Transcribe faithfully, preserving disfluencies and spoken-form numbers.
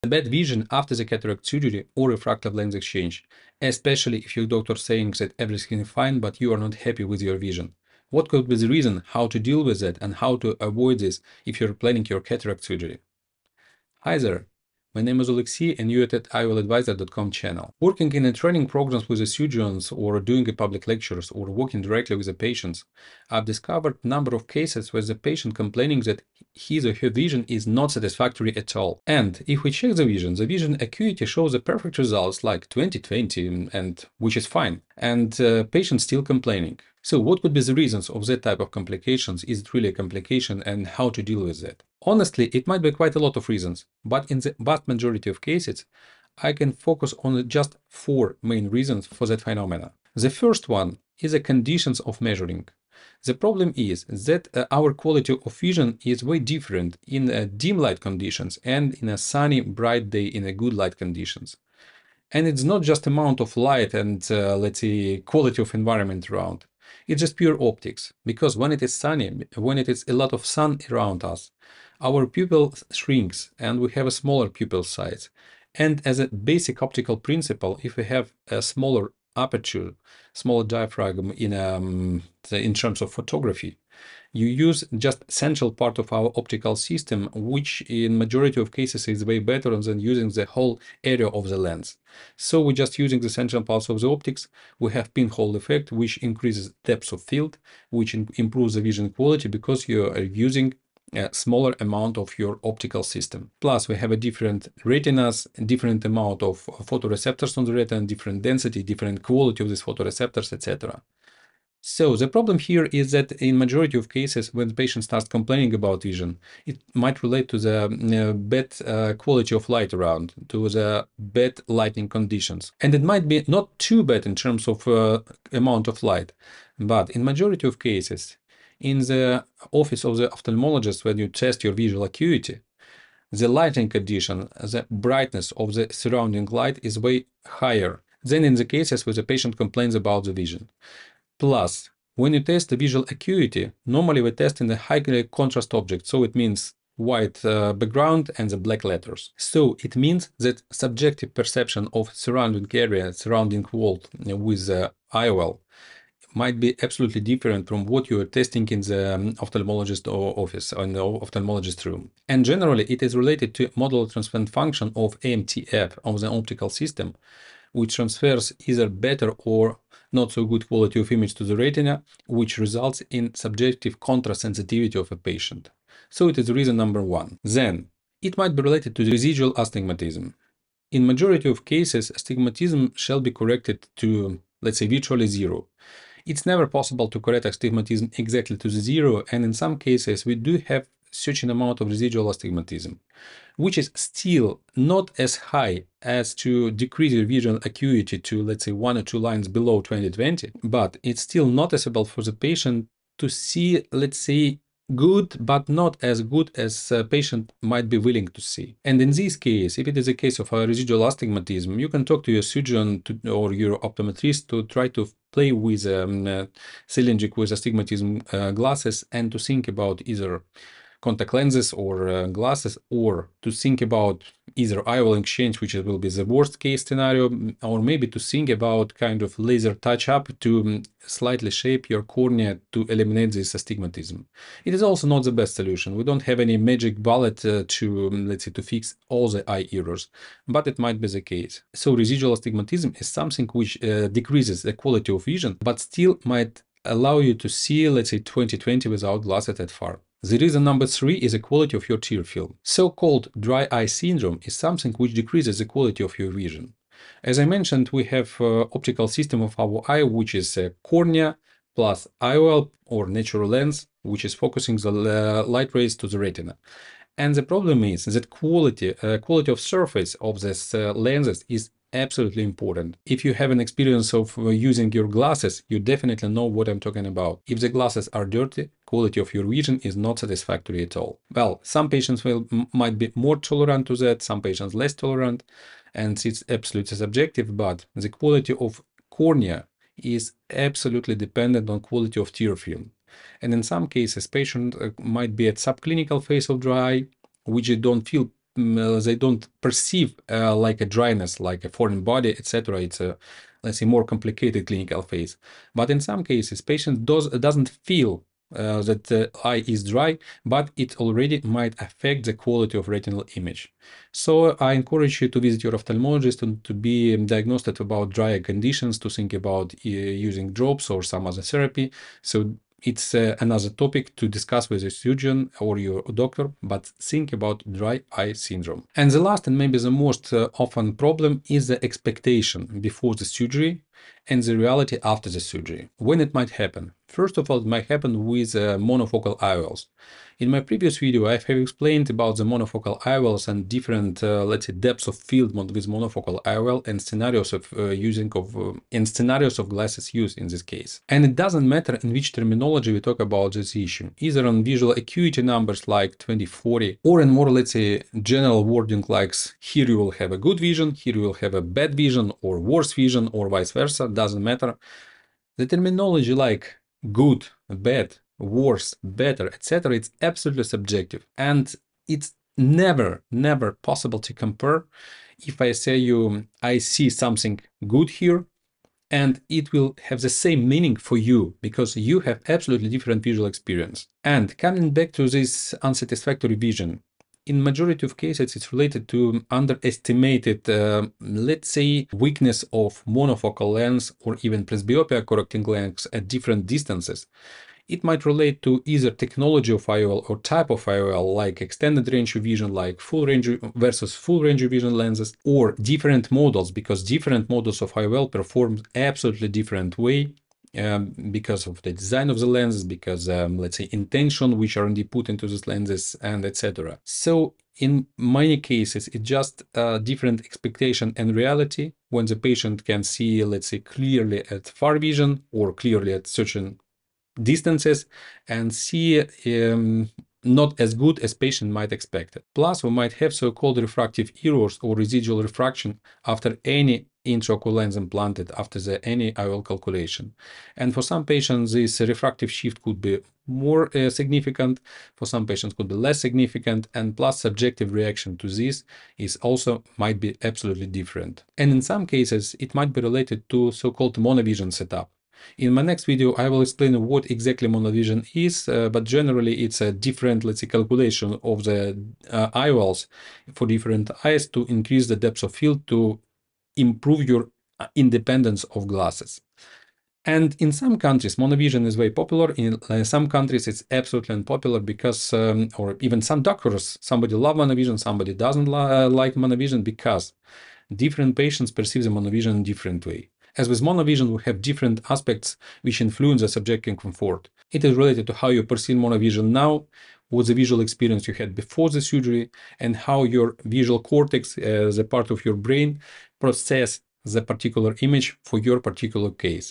bad vision after the cataract surgery or refractive lens exchange, especially if your doctor is saying that everything is fine but you are not happy with your vision. What could be the reason, how to deal with it, and how to avoid this if you're planning your cataract surgery? Hi there, my name is Alexey and you're at I O L adviser dot com channel. Working in a training programs with the surgeons or doing a public lectures or working directly with the patients, I've discovered a number of cases where the patient complaining that his or her vision is not satisfactory at all. And if we check the vision, the vision acuity shows the perfect results like twenty twenty, and which is fine, and uh, patient still complaining. So what could be the reasons of that type of complications? Is it really a complication, and how to deal with it? Honestly, it might be quite a lot of reasons, but in the vast majority of cases, I can focus on just four main reasons for that phenomena. The first one is the conditions of measuring. The problem is that uh, our quality of vision is way different in uh, dim light conditions and in a sunny, bright day in a good light conditions. And it's not just amount of light and, uh, let's say, quality of environment around. It's just pure optics, because when it is sunny, when it is a lot of sun around us, our pupil shrinks and we have a smaller pupil size. And as a basic optical principle, if we have a smaller aperture, smaller diaphragm in, um, in terms of photography, you use just central part of our optical system, which in majority of cases is way better than using the whole area of the lens. So we're just using the central parts of the optics. We have pinhole effect, which increases depth of field, which improves the vision quality because you are using a smaller amount of your optical system. Plus, we have a different retinas, different amount of photoreceptors on the retina, different density, different quality of these photoreceptors, et cetera. So the problem here is that in majority of cases, when the patient starts complaining about vision, it might relate to the uh, bad uh, quality of light around, to the bad lighting conditions. And it might be not too bad in terms of uh, amount of light, but in majority of cases, in the office of the ophthalmologist, when you test your visual acuity, the lighting condition, the brightness of the surrounding light is way higher than in the cases where the patient complains about the vision. Plus, when you test the visual acuity, normally we test in the high contrast object, so it means white uh, background and the black letters. So it means that subjective perception of surrounding area, surrounding world with the I O L might be absolutely different from what you are testing in the um, ophthalmologist office or in the ophthalmologist room. And generally, it is related to modular transfer function of A M T F of the optical system, which transfers either better or not so good quality of image to the retina, which results in subjective contrast sensitivity of a patient. So it is reason number one. Then, it might be related to the residual astigmatism. In majority of cases, astigmatism shall be corrected to, let's say, virtually zero. It's never possible to correct astigmatism exactly to the zero, and in some cases we do have such an amount of residual astigmatism, which is still not as high as to decrease your visual acuity to, let's say, one or two lines below twenty twenty, but it's still noticeable for the patient to see, let's say, good, but not as good as a patient might be willing to see. And in this case, if it is a case of a residual astigmatism, you can talk to your surgeon to, or your optometrist to try to play with um, uh, cylindric with astigmatism uh, glasses and to think about either contact lenses or uh, glasses, or to think about either I O L exchange, which will be the worst case scenario, or maybe to think about kind of laser touch-up to um, slightly shape your cornea to eliminate this astigmatism. It is also not the best solution. We don't have any magic bullet uh, to, um, let's say, to fix all the eye errors, but it might be the case. So residual astigmatism is something which uh, decreases the quality of vision, but still might allow you to see, let's say, twenty twenty without glasses that far. The reason number three is the quality of your tear film. So-called dry eye syndrome is something which decreases the quality of your vision. As I mentioned, we have uh, optical system of our eye, which is a cornea plus I O L or natural lens, which is focusing the uh, light rays to the retina. And the problem is that quality, uh, quality of surface of these uh, lenses is absolutely important. If you have an experience of uh, using your glasses, you definitely know what I'm talking about. If the glasses are dirty, quality of your vision is not satisfactory at all. Well, some patients will might be more tolerant to that, some patients less tolerant, and it's absolutely subjective, but the quality of cornea is absolutely dependent on quality of tear film. And in some cases, patient uh, might be at subclinical phase of dry eye, which they don't feel mm, they don't perceive uh, like a dryness, like a foreign body, et cetera. It's a, let's say, more complicated clinical phase. But in some cases, patient does doesn't feel uh, that the eye is dry, but it already might affect the quality of retinal image. So I encourage you to visit your ophthalmologist and to be diagnosed about dry eye conditions, to think about uh, using drops or some other therapy. So it's uh, another topic to discuss with your surgeon or your doctor, but think about dry eye syndrome. And the last and maybe the most uh, often problem is the expectation before the surgery and the reality after the surgery. When it might happen? First of all, it might happen with uh, monofocal I O Ls. In my previous video, I have explained about the monofocal I O Ls and different, uh, let's say, depths of field with monofocal I O L and scenarios of uh, using of uh, and scenarios of glasses use in this case. And it doesn't matter in which terminology we talk about this issue, either on visual acuity numbers like twenty forty, or in more, let's say, general wording like here you will have a good vision, here you will have a bad vision, or worse vision, or vice versa. Doesn't matter. The terminology like good, bad, worse, better, et cetera, it's absolutely subjective, and it's never, never possible to compare. If I say you, I see something good here, and it will have the same meaning for you because you have absolutely different visual experience. And coming back to this unsatisfactory vision, in majority of cases, it's related to underestimated, uh, let's say, weakness of monofocal lens or even presbyopia correcting lens at different distances. It might relate to either technology of I O L or type of I O L, like extended range of vision, like full range versus full range of vision lenses, or different models, because different models of I O L perform absolutely different way. Um, because of the design of the lenses, because um, let's say intention which are indeed put into these lenses, and et cetera. So in many cases, it's just a different expectation and reality when the patient can see, let's say, clearly at far vision or clearly at certain distances and see um, not as good as patient might expect it. Plus, we might have so-called refractive errors or residual refraction after any intraocular lens implanted after the any I O L calculation. And for some patients, this refractive shift could be more uh, significant, for some patients could be less significant, and plus subjective reaction to this is also might be absolutely different. And in some cases, it might be related to so-called monovision setup. In my next video, I will explain what exactly monovision is, uh, but generally it's a different, let's say, calculation of the uh, I O Ls for different eyes to increase the depth of field to improve your independence of glasses. And in some countries, monovision is very popular. In uh, some countries, it's absolutely unpopular because, um, or even some doctors, somebody love monovision, somebody doesn't uh, like monovision because different patients perceive the monovision in different way. As with monovision, we have different aspects which influence the subjective comfort. It is related to how you perceive monovision now, what the visual experience you had before the surgery, and how your visual cortex, as a part of your brain, process the particular image for your particular case.